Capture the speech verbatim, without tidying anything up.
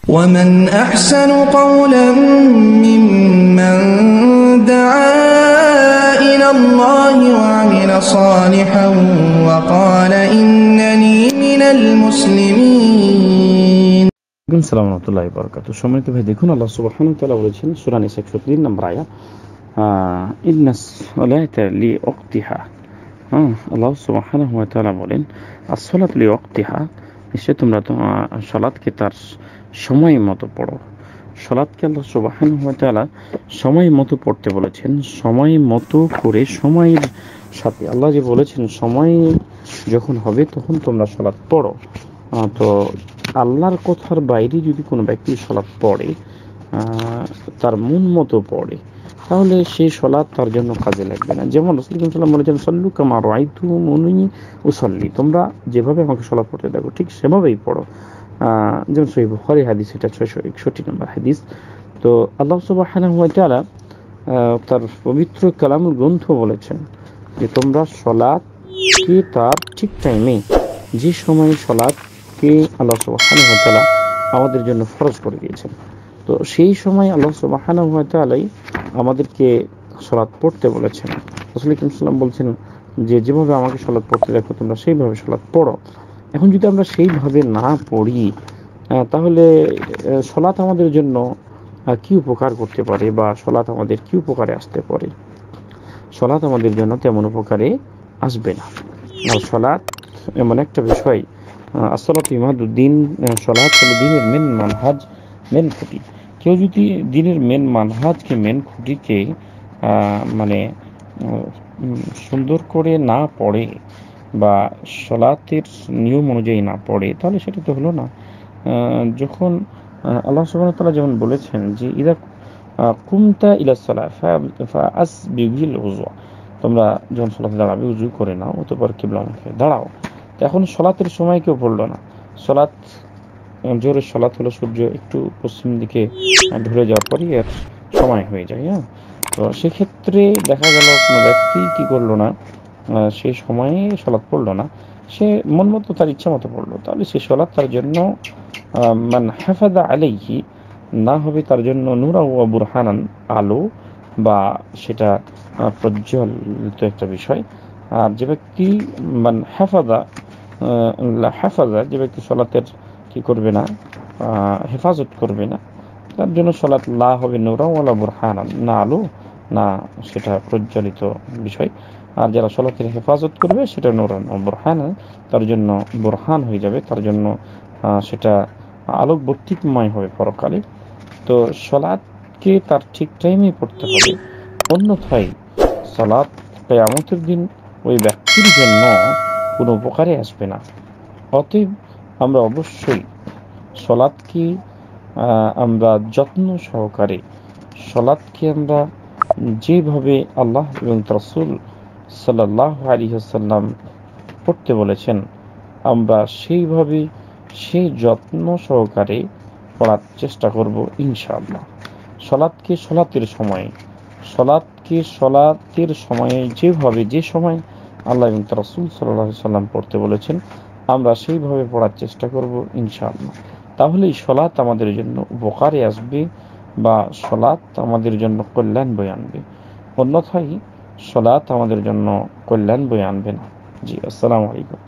ومن أحسن قولا ممن دعا إلى الله وعمل صالحا وقال إنني من المسلمين. আসসালামু আলাইকুম ওয়া বারাকাতুহু। সম্মানিত ভাই, দেখুন আল্লাহ সুবহানাহু ওয়া তাআলা বলেছেন সূরা নিসা একশো তিন নম্বর আয়াত, ইন্নাস সালাতা লিওয়াক্তিহা। হ্যাঁ, আল্লাহ সুবহানাহু ওয়া তাআলা বলেন as-সালাতু লিওয়াক্তিহা, নিশ্চয় তোমরা তো সালাতকে তার সময় মতো পড়ো। সালাতকে আল্লাহ সুবহানাহু ওয়া তাআলা সময় মতো পড়তে বলেছেন, সময় মতো করে সময়ের সাথে। আল্লাহ যে বলেছেন সময় যখন হবে তখন তোমরা সালাত পড়ো। তো আল্লাহর কথার বাইরে যদি কোনো ব্যক্তি সালাত পড়ে, তার মন মতো পড়ে, তাহলে সেই সালাত তার জন্য কাজে লাগবে না। যেমন রাসূল সাল্লাল্লাহু আলাইহি ওয়াসাল্লাম বলেছেন, সাল্লু কামা রাআইতুমুনি উসাল্লি, তোমরা যেভাবে আমাকে সালাত পড়তে দেখো ঠিক সেভাবেই পড়ো। যেমন সহিহ বুখারী হাদিস, এটা ছয়শো একষট্টি নম্বর হাদিস। তো আল্লাহ সুবহানাহু ওয়া তাআলা তার পবিত্র কালামুল গ্রন্থ বলেছেন যে তোমরা সালাতকে তার ঠিক টাইমে, যে সময় সালাতকে আল্লাহ সুবহানাহু ওয়া তাআলা আমাদের জন্য ফরজ করে দিয়েছেন, তো সেই সময় আল্লাহ সুবহানাহু ওয়া তাআলাই আমাদেরকে সালাত পড়তে বলেছেন। রাসূল সাল্লাল্লাহু আলাইহি ওয়াসাল্লাম বলছেন যে যেভাবে আমাকে সালাত পড়তে দেখো তোমরা সেইভাবে সালাত পড়ো। এখন যদি আমরা সেইভাবে না পড়ি, তাহলে সালাত আমাদের জন্য কি উপকার করতে পারে, বা সালাত আমাদের কি উপকারে আসতে পারে? সালাত আমাদের জন্য তেমন উপকারে আসবে না। আর সালাত এমন একটা বিষয়, আসসালাতু ইমাদুদ্দিন, সালাত হলো দ্বীনের মেন মানহাজ, মেন খুঁটি। কেউ যদি দ্বীনের মেন মানহাজকে, মেন খুঁটিকে মানে সুন্দর করে না পড়ে বা সালাতের নিয়ম অনুযায়ী না পড়ে, তাহলে সেটা তো হলো না। যখন আল্লাহ সুবহানাহু ওয়া তাআলা যেমন বলেছেন যে ইদা কুমতা ইলা সালাহ ফাআসবিগিল উযু, তোমরা যখন সালাতে দাঁড়াবে উযু করে নাও, অতঃপর কিবলামুখে দাঁড়াও। এখন সালাতের সময় কেউ পড়লো না। সালাত, জোরের সালাত হলো সূর্য একটু পশ্চিম দিকে ঢলে যাওয়ার পরই এর সময় হয়ে যায়। হ্যাঁ, তো সেক্ষেত্রে দেখা গেল কোনো ব্যক্তি কি করলো না, সেই সময়ে সালাত পড়লো না, সে মন মতো তার ইচ্ছা মতো পড়লো, তাহলে সেই সালাত তার জন্য মান হাফাযা আলাইহি না হবে, তার জন্য নূরা ওয়া বুরহানান, আলো বা সেটা প্রজ্বলিত একটা বিষয়। আর যে ব্যক্তি মান হাফাযা হাফাযা যে ব্যক্তি সালাতের কি করবে না, হেফাজত করবে না, তার জন্য সালাত লা হবে নূরা ওয়ালা বুরহানান, না আলো না সেটা প্রজ্বলিত বিষয়। আর যারা সালাতের হেফাজত করবে সেটা নূরান ও বুরহানান, তার জন্য বুরহান হয়ে যাবে, তার জন্য সেটা আলোকবর্তিকময় হবে পরকালে। তো সালাতকে তার ঠিক টাইমে পড়তে হবে, অন্যথায় সালাত কিয়ামতের দিন ওই ব্যক্তির জন্য কোনো উপকারে আসবে না। অতএব আমরা অবশ্যই সালাতকে আমরা যত্ন সহকারে, সালাতকে আমরা যেভাবে আল্লাহ এবং রাসূল সাল্লাল্লাহু আলাইহি ওয়াসাল্লাম পড়তে বলেছেন, আমরা সেইভাবে সেই যত্ন সহকারে পড়ার চেষ্টা করব ইনশাআল্লাহ। সালাতকে সালাতের সময়ে, সালাতকে সালাতের সময়ে যেভাবে, যে সময় আল্লাহ এবং তার রাসূল সাল্লাল্লাহু আলাইহি ওয়াসাল্লাম পড়তে বলেছেন, আমরা সেইভাবে পড়ার চেষ্টা করব ইনশাআল্লাহ। তাহলেই সালাত আমাদের জন্য উপকারে আসবে বা সালাত আমাদের জন্য কল্যাণ বয়ে আনবে, অন্যথায় সালাত আমাদের জন্য কল্যাণ বয়ে আনবে না। জি, আসসালামু আলাইকুম।